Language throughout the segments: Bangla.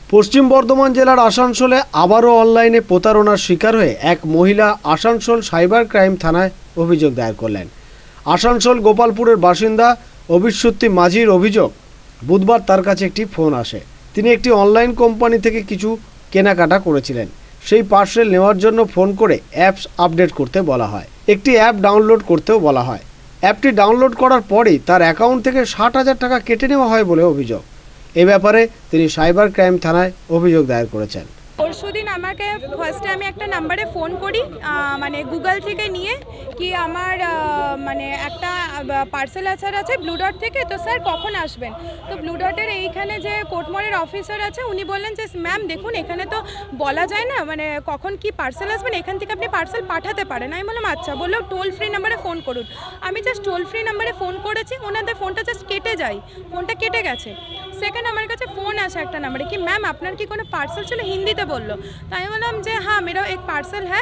পশ্চিম বর্ধমান জেলার আসানসোলে আবারও অনলাইনে প্রতারণার শিকার হয়ে এক মহিলা আসানসোল সাইবার ক্রাইম থানায় অভিযোগ দায়ের করলেন। আসানসোল গোপালপুরের বাসিন্দা অবিশ্বতী মাঝির অভিযোগ, বুধবার তার কাছে একটি ফোন আসে। তিনি একটি অনলাইন কোম্পানি থেকে কিছু কেনাকাটা করেছিলেন। সেই পার্সেল নেওয়ার জন্য ফোন করে অ্যাপস আপডেট করতে বলা হয়। একটি অ্যাপ ডাউনলোড করতেও বলা হয়। অ্যাপটি ডাউনলোড করার পরেই তার অ্যাকাউন্ট থেকে 60,000 টাকা কেটে নেওয়া হয় বলে অভিযোগ। এ ব্যাপারে তিনি সাইবার ক্রাইম থানায় অভিযোগ দায়ের করেছেন। পরশুদিন আমাকে ফার্স্টে আমি একটা নাম্বারে ফোন করি, মানে গুগল থেকে নিয়ে কি আমার মানে একটা পার্সেল আছে ব্লু ডট থেকে, তো স্যার কখন আসবেন? তো ব্লু ডটের এইখানে যে কোর্টমোড়ের অফিসার আছে উনি বললেন যে ম্যাম দেখুন এখানে তো বলা যায় না মানে কখন কি পার্সেল আসবেন, এখান থেকে আপনি পার্সেল পাঠাতে পারেন। আমি বললাম আচ্ছা, বললো টোল ফ্রি নাম্বারে ফোন করুন। আমি জাস্ট টোল ফ্রি নাম্বারে ফোন করেছি, ওনাদের ফোনটা জাস্ট কেটে যায়, ফোনটা কেটে গেছে। সেকেন্ড আমার কাছে ফোন আসে একটা নাম্বারে কি ম্যাম আপনার কি কোনো পার্সেল ছিল, হিন্দিতে বললো। तो मैं बोला যে हाँ मेरा एक पार्सल है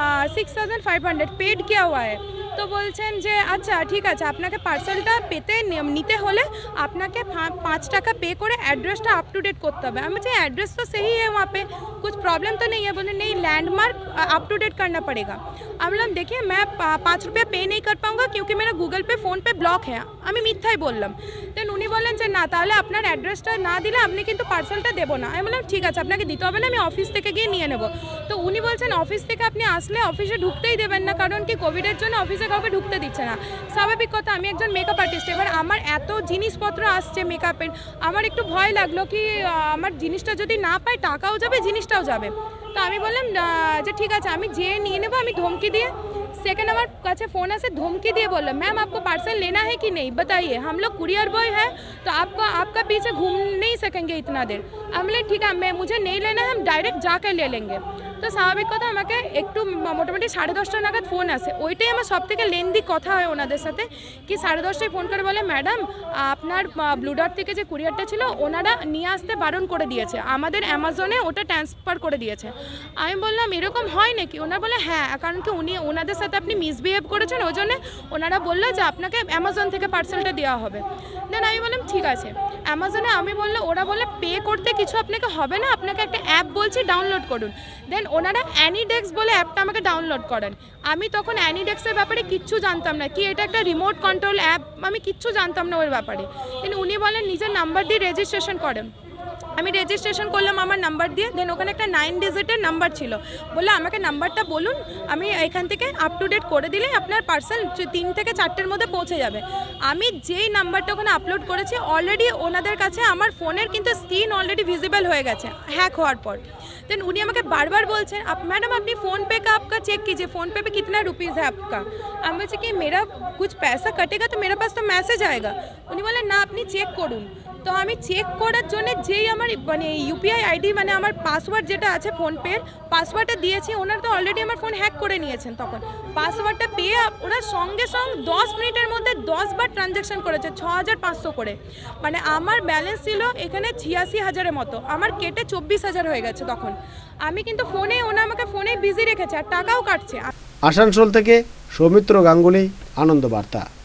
6500 पेड किया हुआ है। तो बोलছেন যে আচ্ছা ঠিক আছে, আপনাকে পার্সেলটা পেতে নিতে হলে আপনাকে 5 টাকা पे করে অ্যাড্রেসটা আপ টু ডেট করতে হবে। আমি বলছি एड्रेस तो सही है वहाँ पे, कुछ प्रॉब्लम तो नहीं है। बोले नहीं, लैंडमार्क अप टू डेट करना पड़ेगा। আমি বললাম देखिए मैं 5 रुपया पे नहीं कर पाऊँगा क्योंकि मेरा गूगल पे फ़ोन पे ब्लॉक है। আমি মিথ্যাই বললাম। দেন উনি বলেন যে না, তাহলে আপনার অ্যাড্রেসটা না দিলে আপনি কিন্তু পার্সেলটা দেবো না। আমি বললাম ঠিক আছে, আপনাকে দিতে হবে না, আমি অফিস থেকে গিয়ে নিয়ে নেব। তো উনি বলছেন অফিস থেকে আপনি আসলে অফিসে ঢুকতেই দেবেন না, কারণ কি কোভিডের জন্য অফিসে কাউকে ঢুকতে দিচ্ছে না। স্বাভাবিক কথা, আমি একজন মেকআপ আর্টিস্ট, এবার আমার এত জিনিসপত্র আসছে মেকআপের, আমার একটু ভয় লাগলো কি আমার জিনিসটা যদি না পাই টাকাও যাবে জিনিসটাও যাবে। তো আমি বললাম যে ঠিক আছে আমি যেয়ে নিয়ে নেবো। আমি ধমকি দিয়ে सेकंड हमारे काছে फ़ोन से धमकी दिए बोला मैम आपको पार्सल लेना है कि नहीं बताइए, हम लोग कुरियर बॉय है तो आपका पीछे घूम नहीं सकेंगे इतना देर। हम बोले ठीक है, मैं मुझे नहीं लेना है, हम डायरेक्ट जाकर ले लेंगे। तो स्वाभाविक कथा আমাকে একটু মোটামুটি 10:30 নাগাদ ফোন আসে। ওইটাই আমার সবথেকে লেন্দি কথা হয় ওনাদের সাথে কি 10:30টায় ফোন করে বলে ম্যাডাম আপনার ব্লু ডট থেকে যে কুরিয়ারটা ছিল ওনারা নিয়ে আসতে বারণ করে দিয়েছে, আমাদের অ্যামাজনে ওটা ট্রান্সফার করে দিয়েছে। আমি বললাম এরকম হয় নাকি? ওনারা বলে হ্যাঁ, কারণ কি উনি ওনাদের সাথে আপনি মিসবিহেভ করেছেন, ওই জন্য ওনারা বললো যে আপনাকে অ্যামাজন থেকে পার্সেলটা দেওয়া হবে। দেন আমি বললাম ঠিক আছে। অ্যামাজনে আমি বললো, ওরা বলে পে করতে কিছু আপনাকে হবে না, আপনাকে একটা অ্যাপ বলছি ডাউনলোড করুন। দেন ওনারা অ্যানিডেক্স বলে অ্যাপটা আমাকে ডাউনলোড করেন। আমি তখন অ্যানিডেক্সের ব্যাপারে কিচ্ছু জানতাম না, কি এটা একটা রিমোট কন্ট্রোল অ্যাপ, আমি কিচ্ছু জানতাম না ওর ব্যাপারে। দেন উনি বলেন নিজের নাম্বার দিয়ে রেজিস্ট্রেশন করেন। আমি রেজিস্ট্রেশন করলাম আমার নাম্বার দিয়ে। দেন ওখানে একটা 9 ডিজিটের নাম্বার ছিল, বললো আমাকে নাম্বারটা বলুন, আমি এখান থেকে আপ টু ডেট করে দিলে আপনার পার্সেল 3 থেকে 4টের মধ্যে পৌঁছে যাবে। আমি যেই নাম্বারটা ওখানে আপলোড করেছি অলরেডি ওনাদের কাছে আমার ফোনের কিন্তু স্ক্রিন অলরেডি ভিজিবল হয়ে গেছে হ্যাক হওয়ার পর। देन उन्हीं हमें बार बार बोलते हैं आप मैडम अपनी फ़ोन पे का आपका चेक कीजिए, फ़ोन पे कितना रुपीज़ है आपका। हम बोलते कि मेरा कुछ पैसा कटेगा तो मेरे पास तो मैसेज आएगा। उन्हीं बोले ना अपनी चेक करूँ। तो हमें चेक करार जोने जेई हमार माने यूपीआई आईडी माने हमार पासवर्ड जेटा आछे फोन पे पासवर्डटा दिएछि, ओनारा तो अलरेडी हमार फोन हैक करे निয়েছেন। তখন পাসওয়ার্ডটা পেয়ে ওরা সঙ্গে সঙ্গে 10 মিনিটের মধ্যে 10 বার ট্রানজ্যাকশন করেছে 6500 করে। মানে আমার ব্যালেন্স ছিল এখানে 86,000 এর মতো, আমার কেটে 24,000 হয়ে গেছে। তখন আমি কিন্তু ফোনে ওনা আমাকে ফোনে বিজি রেখেছে আর টাকাও কাটছে। আসানসোল থেকে সৌমিত্র গাঙ্গুলি, আনন্দ বার্তা।